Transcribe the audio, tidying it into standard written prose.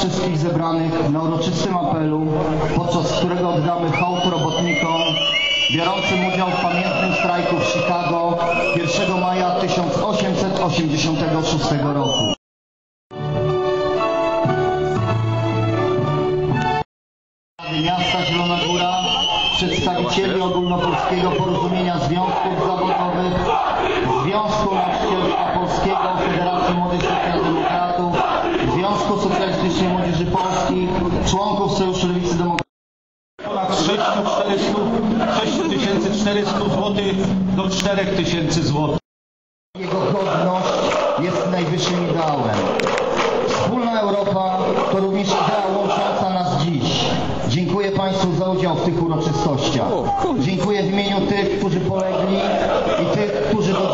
wszystkich zebranych na uroczystym apelu, podczas którego oddamy hołd robotnikom biorącym udział w pamiętnym strajku w Chicago 1 maja 1886 roku. Rady Miasta Zielona Góra, przedstawicieli Ogólnopolskiego Porozumienia Związków Zawodowych, Związku Nauczycielstwa Polskiego, Federacji Młodych Socjaldemokratów, Związku Socjalistycznej Młodzieży Polskiej, członków Sojuszu Lewicy Demokratycznej. Z 6400 zł do 4000 zł. Jego godność jest najwyższym ideałem. Wspólna Europa to również idea łącząca nas dziś. Dziękuję Państwu za udział w tych uroczystościach. Dziękuję w imieniu tych, którzy polegli i tych, którzy do